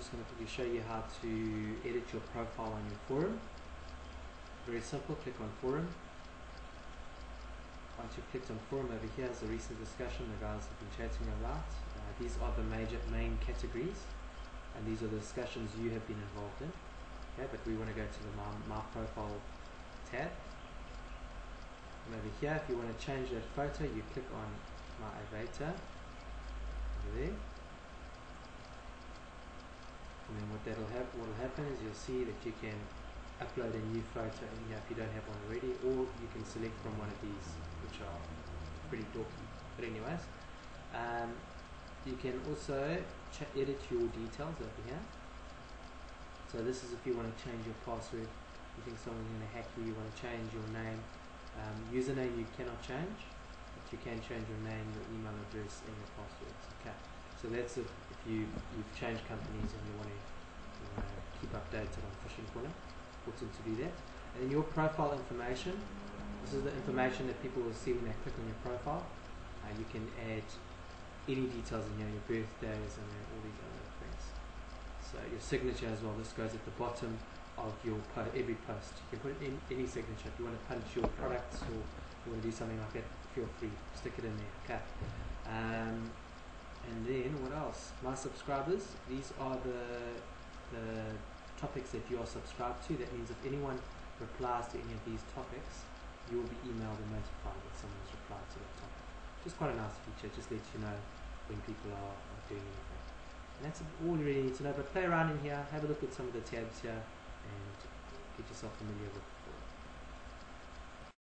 just going to quickly show you how to edit your profile on your forum. Very simple. Click on forum. Once you've clicked on forum, over here is the recent discussion the guys have been chatting about. These are the main categories, and these are the discussions you have been involved in. Okay, but we want to go to the my profile tab. And over here, if you want to change that photo, you click on my avatar over there. And then what will happen is you'll see that you can upload a new photo in here if you don't have one already, or you can select from one of these, which are pretty dorky. But anyways, you can also edit your details over here. So this is if you want to change your password, you think someone's going to hack you, you want to change your name. Username you cannot change, but you can change your name, your email address, and your passwords. Okay, so that's if you've changed companies and you want to keep updated on Phishing Corner. Important to do that. And then your profile information. This is the information that people will see when they click on your profile. You can add any details in here, your birthdays and all these other things. So your signature as well. This goes at the bottom of your every post. You can put it in any signature. If you want to punch your products or you want to do something like that, feel free, stick it in there. Okay. And then what else? My subscribers. These are the topics that you are subscribed to. That means if anyone replies to any of these topics, you will be emailed and notified that someone's replied to that topic. Just quite a nice feature. Just lets you know when people are doing anything. And that's all you really need to know. But play around in here, have a look at some of the tabs here, and get yourself familiar with